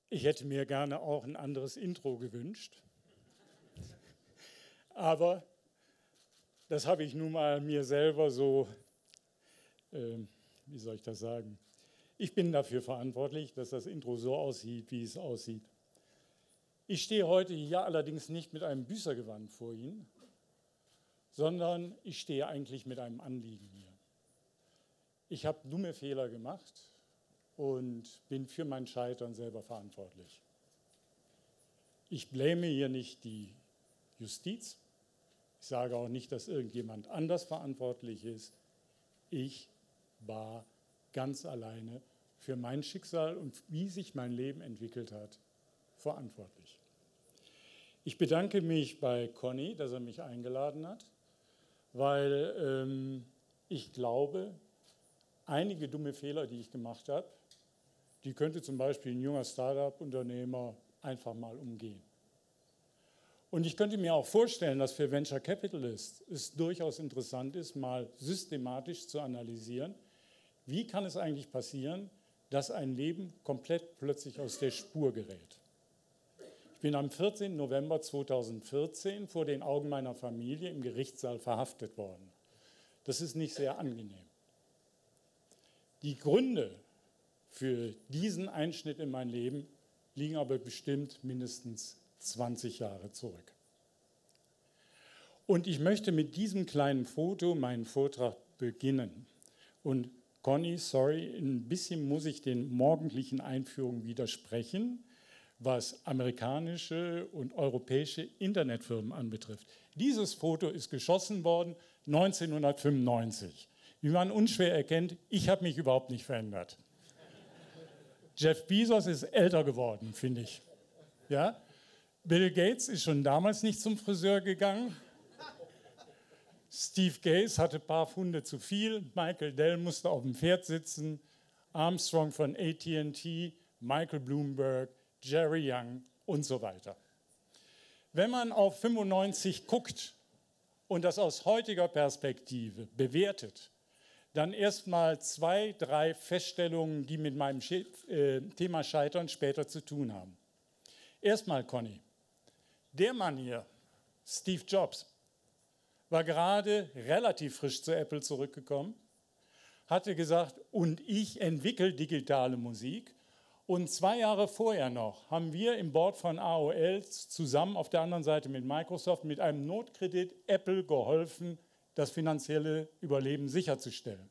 Ich hätte mir gerne auch ein anderes Intro gewünscht. Aber das habe ich nun mal mir selber so, wie soll ich das sagen? Ich bin dafür verantwortlich, dass das Intro so aussieht, wie es aussieht. Ich stehe heute hier allerdings nicht mit einem Büßergewand vor Ihnen, sondern ich stehe eigentlich mit einem Anliegen hier. Ich habe dumme Fehler gemacht und bin für mein Scheitern selber verantwortlich. Ich bläme hier nicht die Justiz. Ich sage auch nicht, dass irgendjemand anders verantwortlich ist. Ich war ganz alleine für mein Schicksal und wie sich mein Leben entwickelt hat, verantwortlich. Ich bedanke mich bei Conny, dass er mich eingeladen hat, weil ich glaube, einige dumme Fehler, die ich gemacht habe, die könnte zum Beispiel ein junger Start-up-Unternehmer einfach mal umgehen. Und ich könnte mir auch vorstellen, dass für Venture Capitalists es durchaus interessant ist, mal systematisch zu analysieren, wie kann es eigentlich passieren, dass ein Leben komplett plötzlich aus der Spur gerät. Ich bin am 14. November 2014 vor den Augen meiner Familie im Gerichtssaal verhaftet worden. Das ist nicht sehr angenehm. Die Gründe für diesen Einschnitt in mein Leben liegen aber bestimmt mindestens 20 Jahre zurück. Und ich möchte mit diesem kleinen Foto meinen Vortrag beginnen. Und Conny, sorry, ein bisschen muss ich den morgendlichen Einführungen widersprechen, was amerikanische und europäische Internetfirmen anbetrifft. Dieses Foto ist geschossen worden 1995. Wie man unschwer erkennt, ich habe mich überhaupt nicht verändert. Jeff Bezos ist älter geworden, finde ich. Ja? Bill Gates ist schon damals nicht zum Friseur gegangen. Steve Gaze hatte ein paar Pfunde zu viel. Michael Dell musste auf dem Pferd sitzen. Armstrong von AT&T, Michael Bloomberg, Jerry Young und so weiter. Wenn man auf 95 guckt und das aus heutiger Perspektive bewertet, dann erstmal 2, 3 Feststellungen, die mit meinem Thema Scheitern später zu tun haben. Erstmal, Conny, der Mann hier, Steve Jobs, war gerade relativ frisch zu Apple zurückgekommen, hatte gesagt, und ich entwickle digitale Musik. Und 2 Jahre vorher noch haben wir im Board von AOL zusammen auf der anderen Seite mit Microsoft mit einem Notkredit Apple geholfen, das finanzielle Überleben sicherzustellen.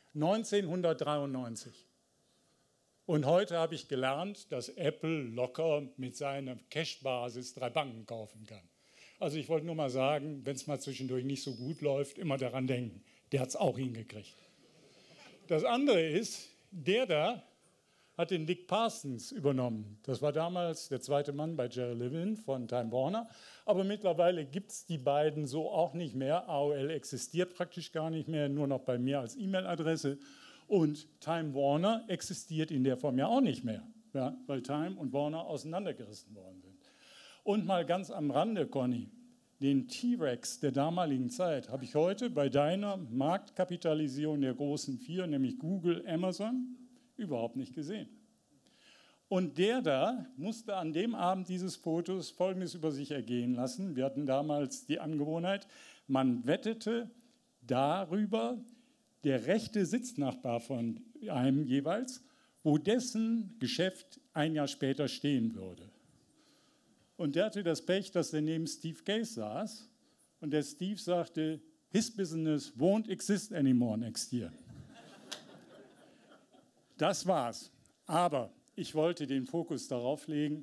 1993. Und heute habe ich gelernt, dass Apple locker mit seiner Cash-Basis 3 Banken kaufen kann. Also ich wollte nur mal sagen, wenn es mal zwischendurch nicht so gut läuft, immer daran denken, der hat es auch hingekriegt. Das andere ist, der da hat den Dick Parsons übernommen. Das war damals der zweite Mann bei Jerry Levin von Time Warner. Aber mittlerweile gibt es die beiden so auch nicht mehr. AOL existiert praktisch gar nicht mehr, nur noch bei mir als E-Mail-Adresse. Und Time Warner existiert in der Form ja auch nicht mehr, ja, weil Time und Warner auseinandergerissen worden sind. Und mal ganz am Rande, Conny, den T-Rex der damaligen Zeit habe ich heute bei deiner Marktkapitalisierung der großen 4, nämlich Google, Amazon, überhaupt nicht gesehen. Und der da musste an dem Abend dieses Fotos Folgendes über sich ergehen lassen. Wir hatten damals die Angewohnheit, man wettete darüber, der rechte Sitznachbar von einem jeweils, wo dessen Geschäft ein Jahr später stehen würde. Und der hatte das Pech, dass er neben Steve Gaze saß und der Steve sagte, his business won't exist anymore next year. Das war's. Aber ich wollte den Fokus darauf legen,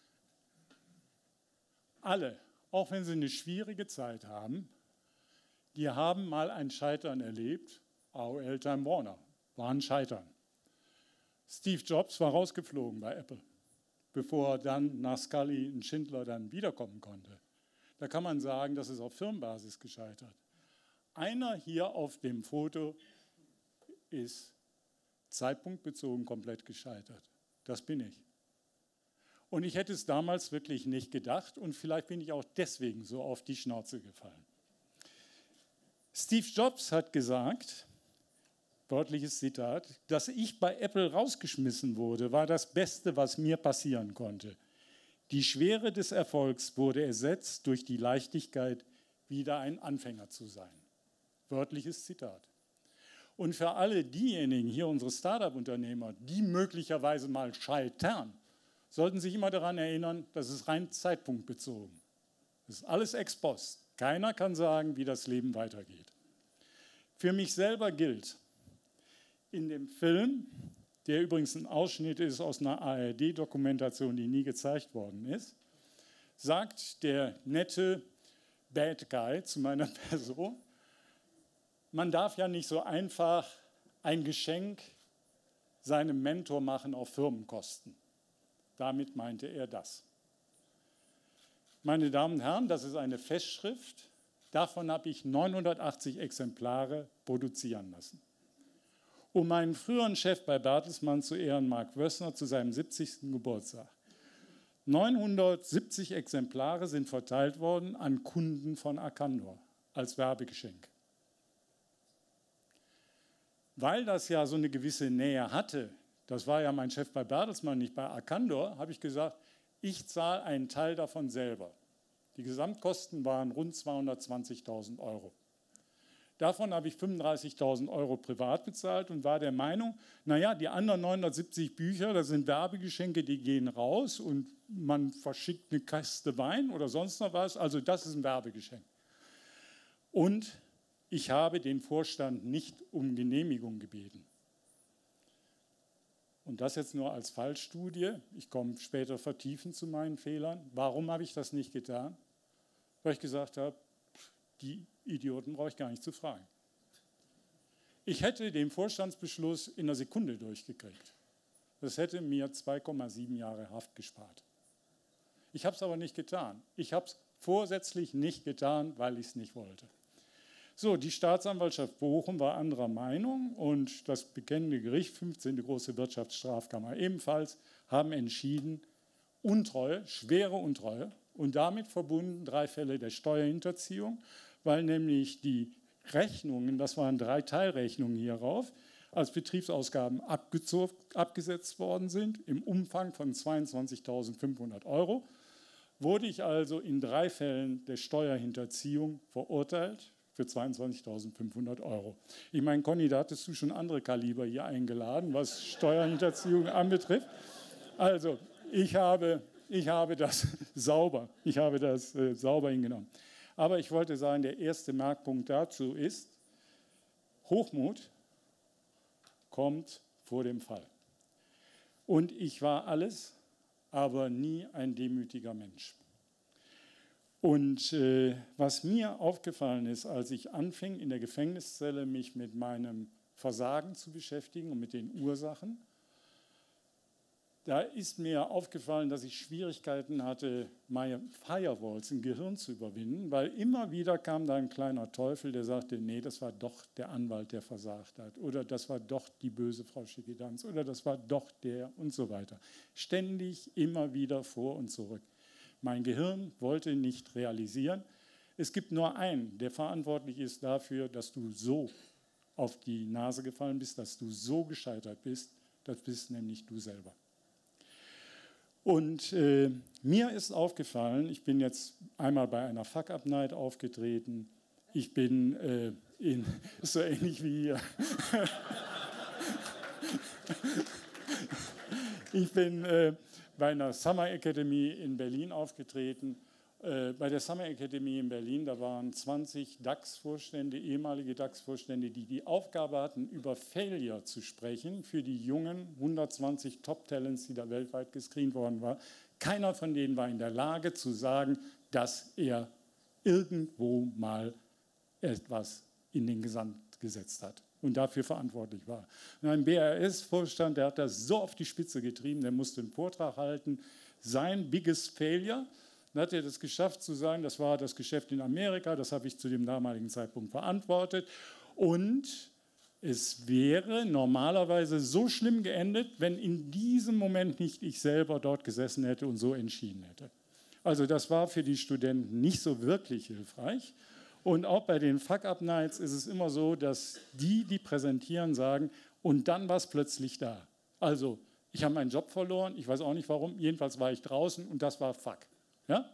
alle, auch wenn sie eine schwierige Zeit haben, die haben mal ein Scheitern erlebt. AOL, Time Warner war ein Scheitern. Steve Jobs war rausgeflogen bei Apple, bevor er dann nach Scully und Schindler dann wiederkommen konnte. Da kann man sagen, das ist auf Firmenbasis gescheitert. Einer hier auf dem Foto ist zeitpunktbezogen komplett gescheitert. Das bin ich. Und ich hätte es damals wirklich nicht gedacht und vielleicht bin ich auch deswegen so auf die Schnauze gefallen. Steve Jobs hat gesagt, wörtliches Zitat, dass ich bei Apple rausgeschmissen wurde, war das Beste, was mir passieren konnte. Die Schwere des Erfolgs wurde ersetzt durch die Leichtigkeit, wieder ein Anfänger zu sein. Wörtliches Zitat. Und für alle diejenigen, hier unsere Start-up-Unternehmer, die möglicherweise mal scheitern, sollten sich immer daran erinnern, das ist rein zeitpunktbezogen. Das ist alles ex post. Keiner kann sagen, wie das Leben weitergeht. Für mich selber gilt, in dem Film, der übrigens ein Ausschnitt ist aus einer ARD-Dokumentation, die nie gezeigt worden ist, sagt der nette Bad Guy zu meiner Person, man darf ja nicht so einfach ein Geschenk seinem Mentor machen auf Firmenkosten. Damit meinte er das. Meine Damen und Herren, das ist eine Festschrift. Davon habe ich 980 Exemplare produzieren lassen. Um meinen früheren Chef bei Bertelsmann zu ehren, Mark Wössner, zu seinem 70. Geburtstag. 970 Exemplare sind verteilt worden an Kunden von Arcandor als Werbegeschenk. Weil das ja so eine gewisse Nähe hatte, das war ja mein Chef bei Bertelsmann, nicht bei Arcandor, habe ich gesagt, ich zahle einen Teil davon selber. Die Gesamtkosten waren rund 220.000 Euro. Davon habe ich 35.000 Euro privat bezahlt und war der Meinung, naja, die anderen 970 Bücher, das sind Werbegeschenke, die gehen raus und man verschickt eine Kiste Wein oder sonst noch was, also das ist ein Werbegeschenk. Und ich habe den Vorstand nicht um Genehmigung gebeten. Und das jetzt nur als Fallstudie. Ich komme später vertiefend zu meinen Fehlern. Warum habe ich das nicht getan? Weil ich gesagt habe, die Idioten brauche ich gar nicht zu fragen. Ich hätte den Vorstandsbeschluss in einer Sekunde durchgekriegt. Das hätte mir 2,7 Jahre Haft gespart. Ich habe es aber nicht getan. Ich habe es vorsätzlich nicht getan, weil ich es nicht wollte. So, die Staatsanwaltschaft Bochum war anderer Meinung und das bekennende Gericht, 15. Große Wirtschaftsstrafkammer ebenfalls, haben entschieden, Untreue, schwere Untreue und damit verbunden 3 Fälle der Steuerhinterziehung, weil nämlich die Rechnungen, das waren 3 Teilrechnungen hierauf, als Betriebsausgaben abgesetzt worden sind, im Umfang von 22.500 Euro, wurde ich also in 3 Fällen der Steuerhinterziehung verurteilt für 22.500 Euro. Ich meine, Conny, da hattest du schon andere Kaliber hier eingeladen, was Steuerhinterziehung anbetrifft. Also, ich habe das sauber hingenommen. Aber ich wollte sagen, der erste Merkpunkt dazu ist, Hochmut kommt vor dem Fall. Und ich war alles, aber nie ein demütiger Mensch. Und was mir aufgefallen ist, als ich anfing, in der Gefängniszelle mich mit meinem Versagen zu beschäftigen und mit den Ursachen, da ist mir aufgefallen, dass ich Schwierigkeiten hatte, meine Firewalls im Gehirn zu überwinden, weil immer wieder kam da ein kleiner Teufel, der sagte, nee, das war doch der Anwalt, der versagt hat, oder das war doch die böse Frau Schickedanz, oder das war doch der und so weiter. Ständig immer wieder vor und zurück. Mein Gehirn wollte nicht realisieren. Es gibt nur einen, der verantwortlich ist dafür, dass du so auf die Nase gefallen bist, dass du so gescheitert bist. Das bist nämlich du selber. Und mir ist aufgefallen, ich bin jetzt einmal bei einer Fuck-Up-Night aufgetreten. Ich bin so ähnlich wie hier. Ich bin bei einer Summer Academy in Berlin aufgetreten. Bei der Summer Academy in Berlin, da waren 20 DAX-Vorstände, ehemalige DAX-Vorstände, die die Aufgabe hatten, über Failure zu sprechen für die jungen 120 Top-Talents, die da weltweit gescreent worden waren. Keiner von denen war in der Lage zu sagen, dass er irgendwo mal etwas in den Sand gesetzt hat und dafür verantwortlich war. Und ein BRS-Vorstand, der hat das so auf die Spitze getrieben, der musste einen Vortrag halten, sein biggest failure. Dann hat er das geschafft zu sagen, das war das Geschäft in Amerika, das habe ich zu dem damaligen Zeitpunkt verantwortet. Und es wäre normalerweise so schlimm geendet, wenn in diesem Moment nicht ich selber dort gesessen hätte und so entschieden hätte. Also das war für die Studenten nicht so wirklich hilfreich. Und auch bei den Fuck-Up-Nights ist es immer so, dass die präsentieren, sagen, und dann war es plötzlich da. Also, ich habe meinen Job verloren, ich weiß auch nicht warum, jedenfalls war ich draußen und das war Fuck. Ja?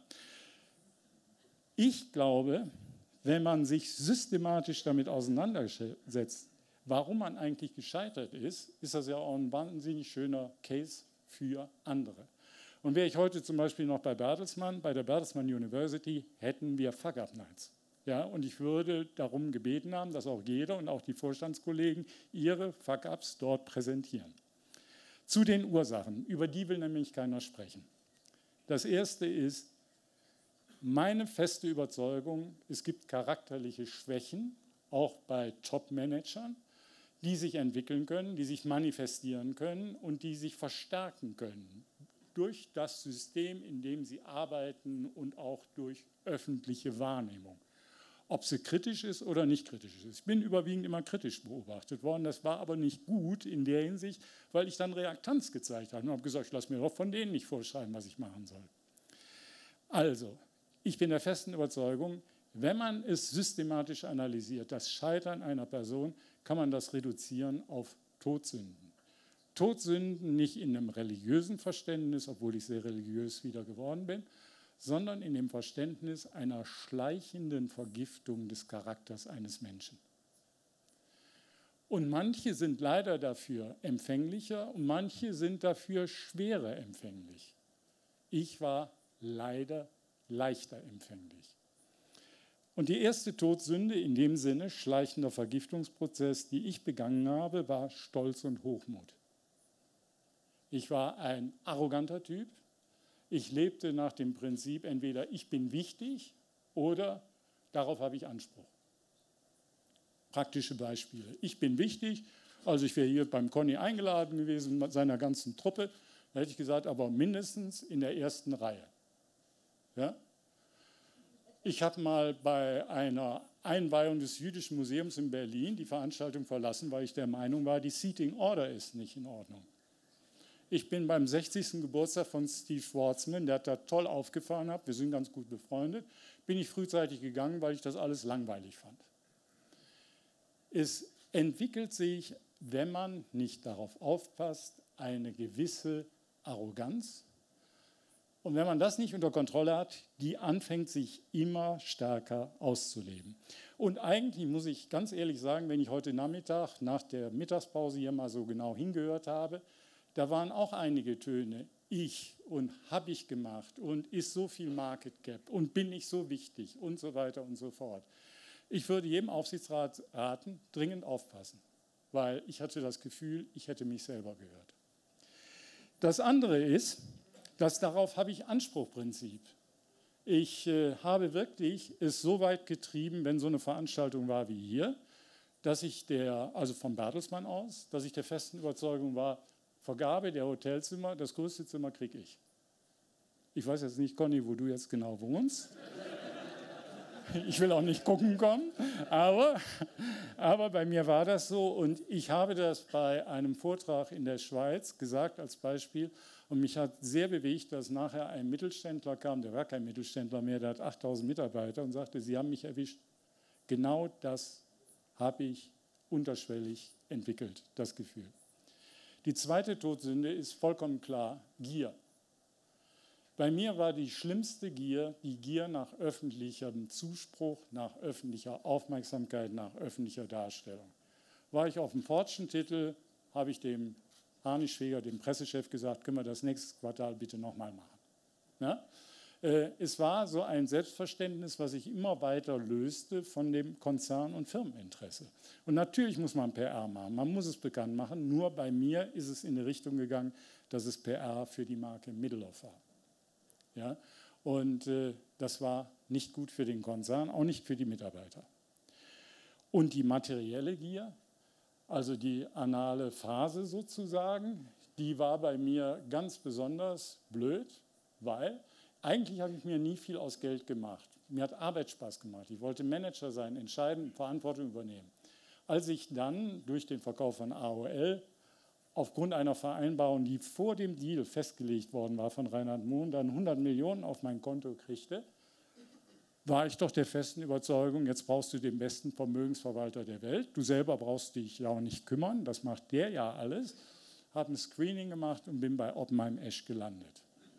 Ich glaube, wenn man sich systematisch damit auseinandersetzt, warum man eigentlich gescheitert ist, ist das ja auch ein wahnsinnig schöner Case für andere. Und wäre ich heute zum Beispiel noch bei der Bertelsmann University, hätten wir Fuck-Up-Nights. Ja, und ich würde darum gebeten haben, dass auch jeder und auch die Vorstandskollegen ihre Fuck-Ups dort präsentieren. Zu den Ursachen, über die will nämlich keiner sprechen. Das erste ist, meine feste Überzeugung, es gibt charakterliche Schwächen, auch bei Top-Managern, die sich entwickeln können, die sich manifestieren können und die sich verstärken können durch das System, in dem sie arbeiten und auch durch öffentliche Wahrnehmung. Ob sie kritisch ist oder nicht kritisch ist. Ich bin überwiegend immer kritisch beobachtet worden. Das war aber nicht gut in der Hinsicht, weil ich dann Reaktanz gezeigt habe und habe gesagt, ich lasse mir doch von denen nicht vorschreiben, was ich machen soll. Also, ich bin der festen Überzeugung, wenn man es systematisch analysiert, das Scheitern einer Person, kann man das reduzieren auf Todsünden. Todsünden nicht in einem religiösen Verständnis, obwohl ich sehr religiös wieder geworden bin, sondern in dem Verständnis einer schleichenden Vergiftung des Charakters eines Menschen. Und manche sind leider dafür empfänglicher und manche sind dafür schwerer empfänglich. Ich war leider leichter empfänglich. Und die erste Todsünde in dem Sinne, schleichender Vergiftungsprozess, die ich begangen habe, war Stolz und Hochmut. Ich war ein arroganter Typ. Ich lebte nach dem Prinzip, entweder ich bin wichtig oder darauf habe ich Anspruch. Praktische Beispiele. Ich bin wichtig, also ich wäre hier beim Conny eingeladen gewesen mit seiner ganzen Truppe, da hätte ich gesagt, aber mindestens in der ersten Reihe. Ja? Ich habe mal bei einer Einweihung des Jüdischen Museums in Berlin die Veranstaltung verlassen, weil ich der Meinung war, die Seating Order ist nicht in Ordnung. Ich bin beim 60. Geburtstag von Steve Schwarzman, der hat da toll aufgefahren, wir sind ganz gut befreundet, bin ich frühzeitig gegangen, weil ich das alles langweilig fand. Es entwickelt sich, wenn man nicht darauf aufpasst, eine gewisse Arroganz. Und wenn man das nicht unter Kontrolle hat, die anfängt sich immer stärker auszuleben. Und eigentlich muss ich ganz ehrlich sagen, wenn ich heute Nachmittag nach der Mittagspause hier mal so genau hingehört habe, da waren auch einige Töne, ich und habe ich gemacht und ist so viel Market Gap und bin ich so wichtig und so weiter und so fort. Ich würde jedem Aufsichtsrat raten, dringend aufpassen, weil ich hatte das Gefühl, ich hätte mich selber gehört. Das andere ist, dass darauf habe ich Anspruchprinzip. Ich habe wirklich es so weit getrieben, wenn so eine Veranstaltung war wie hier, dass ich also vom Bertelsmann aus, dass ich der festen Überzeugung war, Vergabe der Hotelzimmer, das größte Zimmer kriege ich. Ich weiß jetzt nicht, Conny, wo du jetzt genau wohnst. Ich will auch nicht gucken kommen, aber bei mir war das so und ich habe das bei einem Vortrag in der Schweiz gesagt als Beispiel und mich hat sehr bewegt, dass nachher ein Mittelständler kam, der war kein Mittelständler mehr, der hat 8000 Mitarbeiter und sagte, Sie haben mich erwischt. Genau das habe ich unterschwellig entwickelt, das Gefühl. Die zweite Todsünde ist vollkommen klar, Gier. Bei mir war die schlimmste Gier, die Gier nach öffentlichem Zuspruch, nach öffentlicher Aufmerksamkeit, nach öffentlicher Darstellung. War ich auf dem Fortune-Titel, habe ich dem Arni Schweger, dem Pressechef, gesagt, können wir das nächste Quartal bitte nochmal machen. Ja? Es war so ein Selbstverständnis, was sich immer weiter löste von dem Konzern- und Firmeninteresse. Und natürlich muss man PR machen, man muss es bekannt machen, nur bei mir ist es in die Richtung gegangen, dass es PR für die Marke Middelhoff war. Ja? Und das war nicht gut für den Konzern, auch nicht für die Mitarbeiter. Und die materielle Gier, also die anale Phase sozusagen, die war bei mir ganz besonders blöd, weil eigentlich habe ich mir nie viel aus Geld gemacht. Mir hat Arbeit Spaß gemacht. Ich wollte Manager sein, entscheiden, Verantwortung übernehmen. Als ich dann durch den Verkauf von AOL aufgrund einer Vereinbarung, die vor dem Deal festgelegt worden war von Reinhard Mohn, dann 100 Millionen auf mein Konto kriegte, war ich doch der festen Überzeugung, jetzt brauchst du den besten Vermögensverwalter der Welt. Du selber brauchst dich ja auch nicht kümmern, das macht der ja alles. Habe ein Screening gemacht und bin bei Oppenheim Esch gelandet.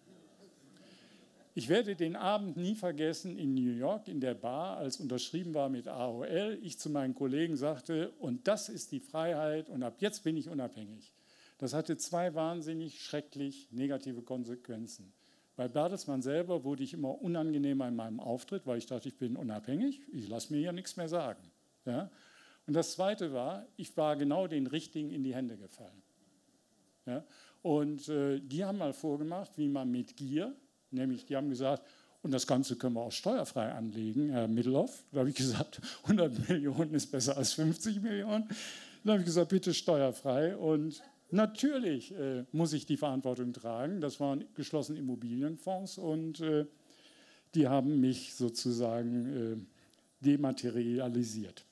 Ich werde den Abend nie vergessen in New York in der Bar, als unterschrieben war mit AOL, ich zu meinen Kollegen sagte, und das ist die Freiheit und ab jetzt bin ich unabhängig. Das hatte 2 wahnsinnig schrecklich negative Konsequenzen. Bei Bertelsmann selber wurde ich immer unangenehmer in meinem Auftritt, weil ich dachte, ich bin unabhängig, ich lasse mir ja nichts mehr sagen. Ja? Und das Zweite war, ich war genau den Richtigen in die Hände gefallen. Ja? Und die haben mal vorgemacht, wie man mit Gier, nämlich die haben gesagt, und das Ganze können wir auch steuerfrei anlegen, Herr Middelhoff. Da habe ich gesagt, 100 Millionen ist besser als 50 Millionen. Dann habe ich gesagt, bitte steuerfrei. Und natürlich muss ich die Verantwortung tragen. Das waren geschlossene Immobilienfonds und die haben mich sozusagen dematerialisiert.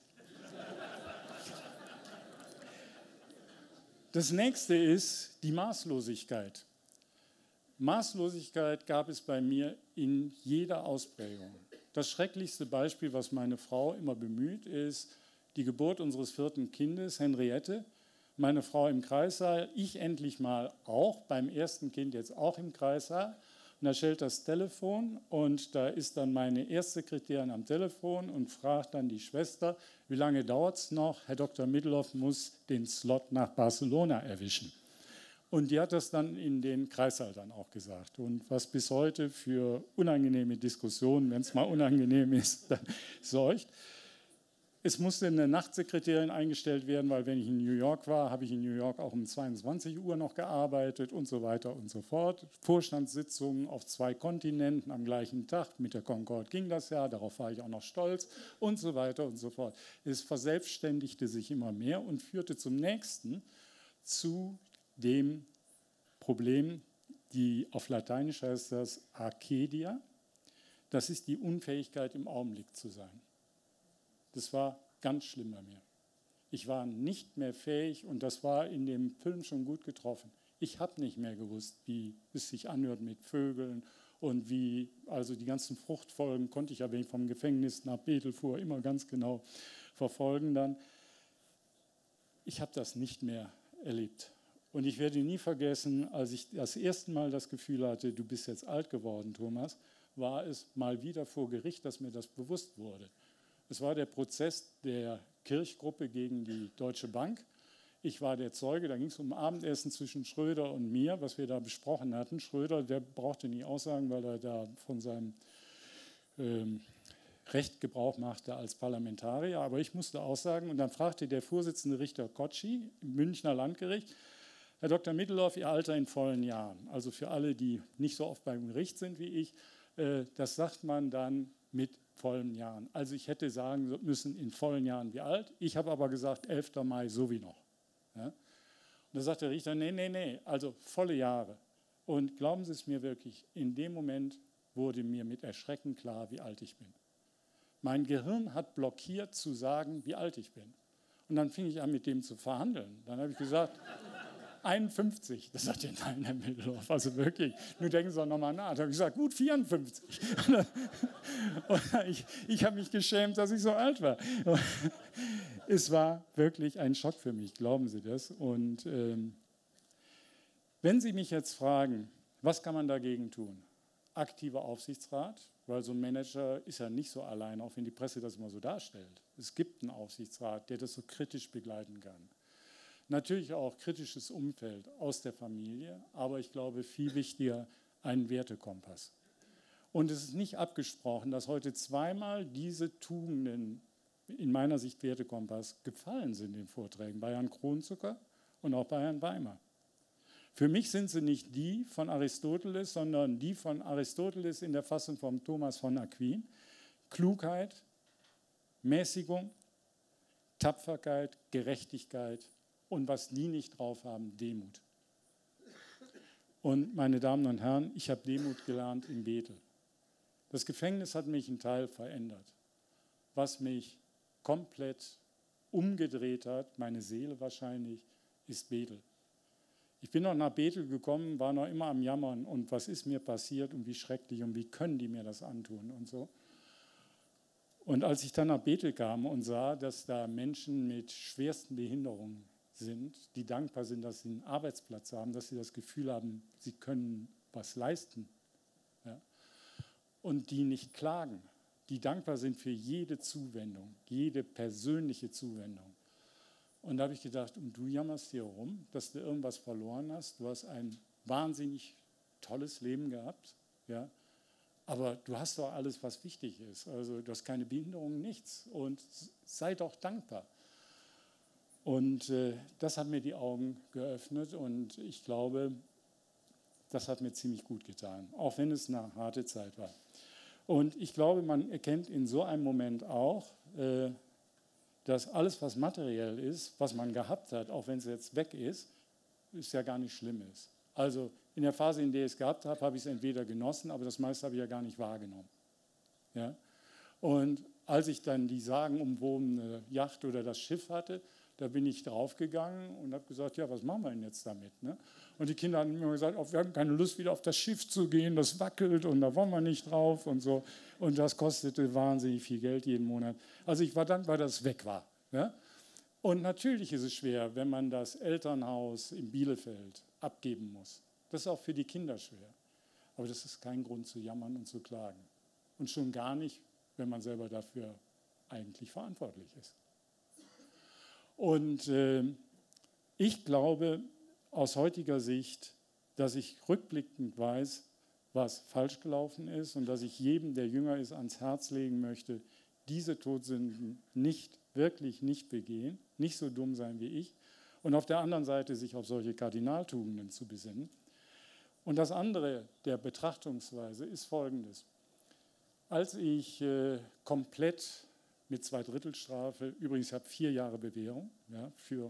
Das nächste ist die Maßlosigkeit. Maßlosigkeit gab es bei mir in jeder Ausprägung. Das schrecklichste Beispiel, was meine Frau immer bemüht, ist die Geburt unseres 4. Kindes, Henriette. Meine Frau im Kreissaal, ich endlich mal auch, beim ersten Kind jetzt auch im Kreissaal. Und da stellt das Telefon und da ist dann meine Erstsekretärin am Telefon und fragt dann die Schwester, wie lange dauert es noch? Herr Dr. Middelhoff muss den Slot nach Barcelona erwischen. Und die hat das dann in den Kreissaal dann auch gesagt. Und was bis heute für unangenehme Diskussionen, wenn es mal unangenehm ist, dann sorgt. Es musste eine Nachtsekretärin eingestellt werden, weil wenn ich in New York war, habe ich in New York auch um 22 Uhr noch gearbeitet und so weiter und so fort. Vorstandssitzungen auf 2 Kontinenten am gleichen Tag. Mit der Concorde ging das ja, darauf war ich auch noch stolz und so weiter und so fort. Es verselbstständigte sich immer mehr und führte zum nächsten, zu dem Problem, die auf Lateinisch heißt das Acedia. Das ist die Unfähigkeit, im Augenblick zu sein. Das war ganz schlimm bei mir. Ich war nicht mehr fähig und das war in dem Film schon gut getroffen. Ich habe nicht mehr gewusst, wie es sich anhört mit Vögeln und wie, also die ganzen Fruchtfolgen konnte ich ja, wenn ich vom Gefängnis nach Bethel fuhr, immer ganz genau verfolgen dann. Ich habe das nicht mehr erlebt. Und ich werde nie vergessen, als ich das erste Mal das Gefühl hatte, du bist jetzt alt geworden, Thomas, war es mal wieder vor Gericht, dass mir das bewusst wurde. Es war der Prozess der Kirchgruppe gegen die Deutsche Bank. Ich war der Zeuge, da ging es um Abendessen zwischen Schröder und mir, was wir da besprochen hatten. Schröder, der brauchte nie aussagen, weil er da von seinem Recht Gebrauch machte als Parlamentarier. Aber ich musste aussagen und dann fragte der Vorsitzende Richter Kotschi im Münchner Landgericht, Herr Dr. Middelhoff, Ihr Alter in vollen Jahren. Also für alle, die nicht so oft beim Gericht sind wie ich, das sagt man dann mit vollen Jahren. Also ich hätte sagen müssen, in vollen Jahren wie alt. Ich habe aber gesagt, 11. Mai so wie noch. Ja? Und da sagt der Richter, nee, also volle Jahre. Und glauben Sie es mir wirklich, in dem Moment wurde mir mit Erschrecken klar, wie alt ich bin. Mein Gehirn hat blockiert zu sagen, wie alt ich bin. Und dann fing ich an, mit dem zu verhandeln. Dann habe ich gesagt, 51. Das sagt er, nein, Herr Middelhoff, also wirklich. Nun denken Sie doch nochmal nach. Da habe ich gesagt, gut, 54. Und ich habe mich geschämt, dass ich so alt war. Es war wirklich ein Schock für mich, glauben Sie das. Und wenn Sie mich jetzt fragen, was kann man dagegen tun? Aktiver Aufsichtsrat, weil so ein Manager ist ja nicht so allein, auch wenn die Presse das immer so darstellt. Es gibt einen Aufsichtsrat, der das so kritisch begleiten kann. Natürlich auch kritisches Umfeld aus der Familie, aber ich glaube, viel wichtiger, einen Wertekompass. Und es ist nicht abgesprochen, dass heute zweimal diese Tugenden, in meiner Sicht Wertekompass, gefallen sind in Vorträgen, bei Herrn Kronzucker und auch bei Herrn Weimer. Für mich sind sie nicht die von Aristoteles, sondern die von Aristoteles in der Fassung von Thomas von Aquin. Klugheit, Mäßigung, Tapferkeit, Gerechtigkeit und was die nicht drauf haben, Demut. Und meine Damen und Herren, ich habe Demut gelernt in Bethel. Das Gefängnis hat mich einen Teil verändert. Was mich komplett umgedreht hat, meine Seele wahrscheinlich, ist Bethel. Ich bin noch nach Bethel gekommen, war noch immer am Jammern und was ist mir passiert und wie schrecklich und wie können die mir das antun und so. Und als ich dann nach Bethel kam und sah, dass da Menschen mit schwersten Behinderungen sind, die dankbar sind, dass sie einen Arbeitsplatz haben, dass sie das Gefühl haben, sie können was leisten, ja, und die nicht klagen, die dankbar sind für jede Zuwendung, jede persönliche Zuwendung. Und da habe ich gedacht, und du jammerst hier rum, dass du irgendwas verloren hast, du hast ein wahnsinnig tolles Leben gehabt, ja, aber du hast doch alles, was wichtig ist. Also du hast keine Behinderung, nichts. Und sei doch dankbar. Und das hat mir die Augen geöffnet und ich glaube, das hat mir ziemlich gut getan, auch wenn es eine harte Zeit war. Und ich glaube, man erkennt in so einem Moment auch, dass alles, was materiell ist, was man gehabt hat, auch wenn es jetzt weg ist ja gar nicht schlimm ist. Also in der Phase, in der ich es gehabt habe, habe ich es entweder genossen, aber das meiste habe ich ja gar nicht wahrgenommen. Ja? Und als ich dann die sagenumwobene Yacht oder das Schiff hatte, da bin ich draufgegangen und habe gesagt, ja, was machen wir denn jetzt damit? Ne? Und die Kinder haben mir gesagt, oh, wir haben keine Lust, wieder auf das Schiff zu gehen, das wackelt und da wollen wir nicht drauf und so. Und das kostete wahnsinnig viel Geld jeden Monat. Also ich war dankbar, dass es weg war. Ja? Und natürlich ist es schwer, wenn man das Elternhaus in Bielefeld abgeben muss. Das ist auch für die Kinder schwer. Aber das ist kein Grund zu jammern und zu klagen. Und schon gar nicht, wenn man selber dafür eigentlich verantwortlich ist. Und ich glaube aus heutiger Sicht, dass ich rückblickend weiß, was falsch gelaufen ist und dass ich jedem, der jünger ist, ans Herz legen möchte, diese Todsünden wirklich nicht begehen, nicht so dumm sein wie ich und auf der anderen Seite sich auf solche Kardinaltugenden zu besinnen. Und das andere der Betrachtungsweise ist Folgendes. Als ich komplett mit 2/3 übrigens, ich habe 4 Jahre Bewährung, ja, für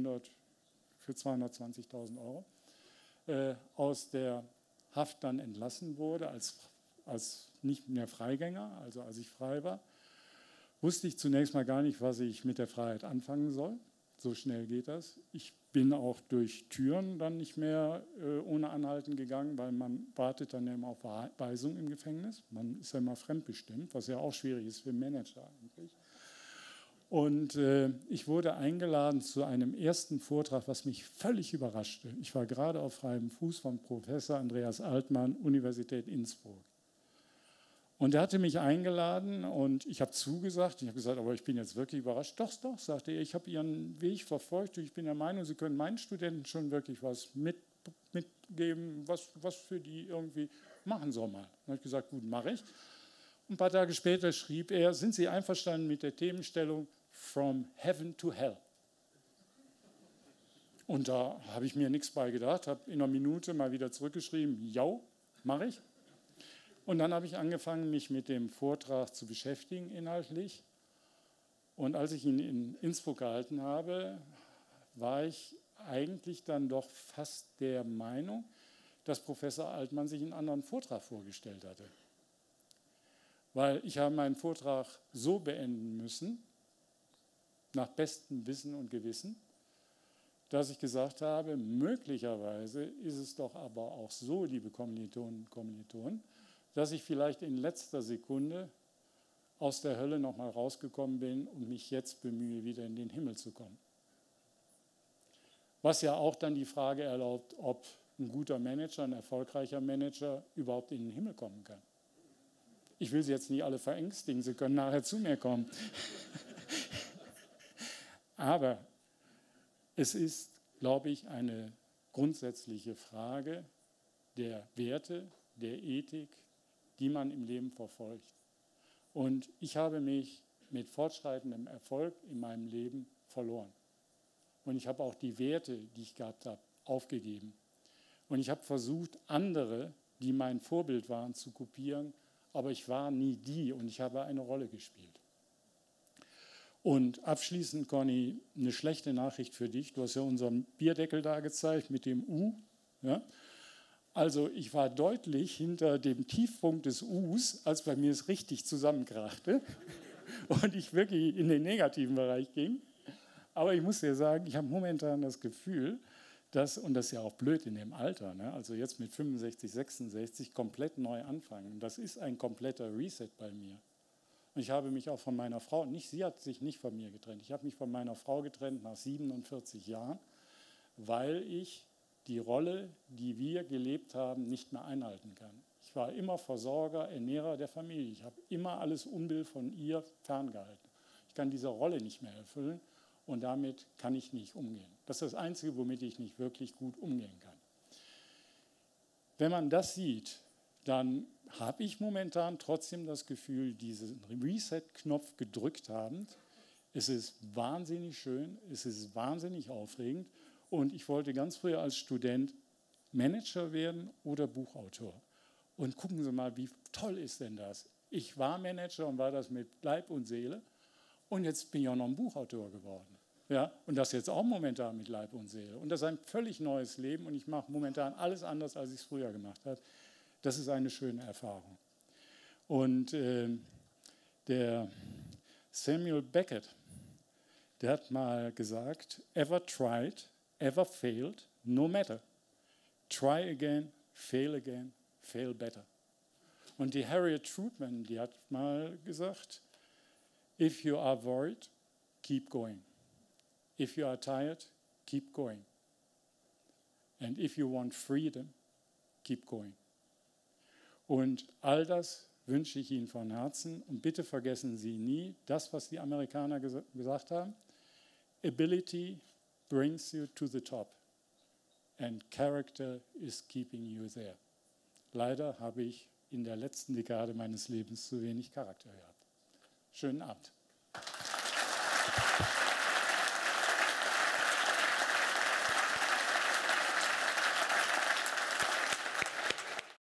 220.000 Euro, aus der Haft dann entlassen wurde, als nicht mehr Freigänger, also als ich frei war, wusste ich zunächst mal gar nicht, was ich mit der Freiheit anfangen soll. So schnell geht das. Ich bin auch durch Türen dann nicht mehr ohne Anhalten gegangen, weil man wartet dann immer auf Weisung im Gefängnis. Man ist ja immer fremdbestimmt, was ja auch schwierig ist für Manager eigentlich. Und ich wurde eingeladen zu einem ersten Vortrag, was mich völlig überraschte. Ich war gerade auf freiem Fuß von Professor Andreas Altmann, Universität Innsbruck. Und er hatte mich eingeladen und ich habe zugesagt. Ich habe gesagt, aber ich bin jetzt wirklich überrascht. Doch, doch, sagte er, ich habe Ihren Weg verfolgt. Ich bin der Meinung, Sie können meinen Studenten schon wirklich was mitgeben, was für die irgendwie machen soll mal. Dann habe ich gesagt, gut, mache ich. Und ein paar Tage später schrieb er, sind Sie einverstanden mit der Themenstellung From Heaven to Hell? Und da habe ich mir nichts bei gedacht, habe in einer Minute mal wieder zurückgeschrieben, ja, mache ich. Und dann habe ich angefangen, mich mit dem Vortrag zu beschäftigen inhaltlich. Und als ich ihn in Innsbruck gehalten habe, war ich eigentlich dann doch fast der Meinung, dass Professor Altmann sich einen anderen Vortrag vorgestellt hatte. Weil ich habe meinen Vortrag so beenden müssen, nach bestem Wissen und Gewissen, dass ich gesagt habe, möglicherweise ist es doch aber auch so, liebe Kommilitonen und Kommilitonen, dass ich vielleicht in letzter Sekunde aus der Hölle nochmal rausgekommen bin und mich jetzt bemühe, wieder in den Himmel zu kommen. Was ja auch dann die Frage erlaubt, ob ein guter Manager, ein erfolgreicher Manager überhaupt in den Himmel kommen kann. Ich will Sie jetzt nicht alle verängstigen, Sie können nachher zu mir kommen. Aber es ist, glaube ich, eine grundsätzliche Frage der Werte, der Ethik, die man im Leben verfolgt. Und ich habe mich mit fortschreitendem Erfolg in meinem Leben verloren. Und ich habe auch die Werte, die ich gehabt habe, aufgegeben. Und ich habe versucht, andere, die mein Vorbild waren, zu kopieren, aber ich war nie die und ich habe eine Rolle gespielt. Und abschließend, Conny, eine schlechte Nachricht für dich. Du hast ja unseren Bierdeckel da gezeigt mit dem U. Ja? Also ich war deutlich hinter dem Tiefpunkt des Us, als bei mir es richtig zusammenkrachte und ich wirklich in den negativen Bereich ging. Aber ich muss dir sagen, ich habe momentan das Gefühl, dass, und das ist ja auch blöd in dem Alter, ne? Also jetzt mit 65, 66 komplett neu anfangen. Das ist ein kompletter Reset bei mir. Und ich habe mich auch von meiner Frau, sie hat sich nicht von mir getrennt, ich habe mich von meiner Frau getrennt nach 47 Jahren, weil ich die Rolle, die wir gelebt haben, nicht mehr einhalten kann. Ich war immer Versorger, Ernährer der Familie. Ich habe immer alles Unbill von ihr ferngehalten. Ich kann diese Rolle nicht mehr erfüllen und damit kann ich nicht umgehen. Das ist das Einzige, womit ich nicht wirklich gut umgehen kann. Wenn man das sieht, dann habe ich momentan trotzdem das Gefühl, diesen Reset-Knopf gedrückt haben. Es ist wahnsinnig schön, es ist wahnsinnig aufregend und ich wollte ganz früher als Student Manager werden oder Buchautor. Und gucken Sie mal, wie toll ist denn das? Ich war Manager und war das mit Leib und Seele und jetzt bin ich auch noch ein Buchautor geworden. Ja? Und das jetzt auch momentan mit Leib und Seele. Und das ist ein völlig neues Leben und ich mache momentan alles anders, als ich es früher gemacht habe. Das ist eine schöne Erfahrung. Und der Samuel Beckett, der hat mal gesagt, ever tried, ever failed, no matter. Try again, fail better. Und die Harriet Tubman, die hat mal gesagt, if you are worried, keep going. If you are tired, keep going. And if you want freedom, keep going. Und all das wünsche ich Ihnen von Herzen. Und bitte vergessen Sie nie das, was die Amerikaner gesagt haben. Ability brings you to the top. And character is keeping you there. Leider habe ich in der letzten Dekade meines Lebens zu wenig Charakter gehabt. Schönen Abend.